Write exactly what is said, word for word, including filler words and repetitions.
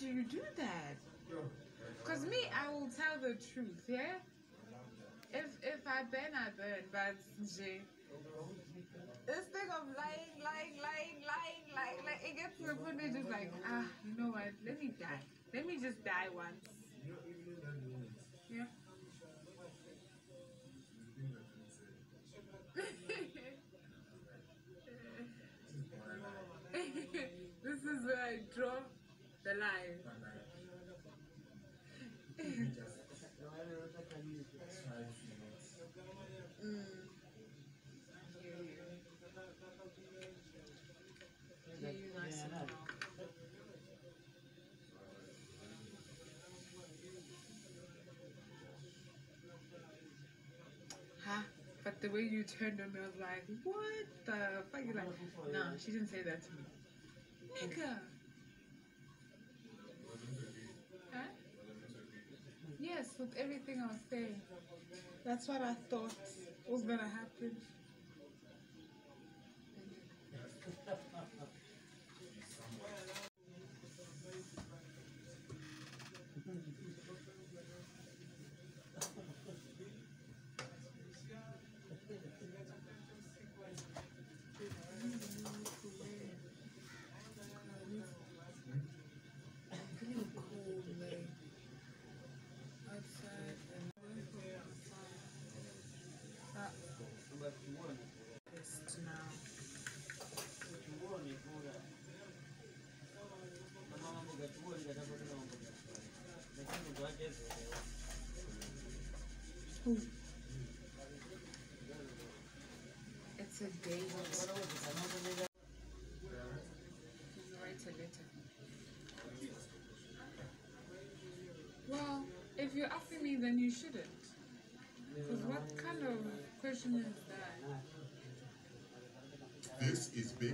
do you do that? Because me, I will tell the truth, yeah? If if I burn, I burn, but Jay, this thing of lying, lying, lying, lying, lying, like it gets to the point where just like, ah, you know what? Let me die. Let me just die once. Yeah. This is where I draw the line. Mm. I hear you. I hear you nice and well. Huh? But the way you turned on me, I was like, what the fuck? You're like, no, she didn't say that to me. Nigga. Huh? Yes, with everything I was saying. That's what I thought was gonna happen. Outside and uh, pissed now. Ooh. It's a date. He's write a letter. Well, if you're asking me, then you shouldn't. Because what kind of question is that? This is big.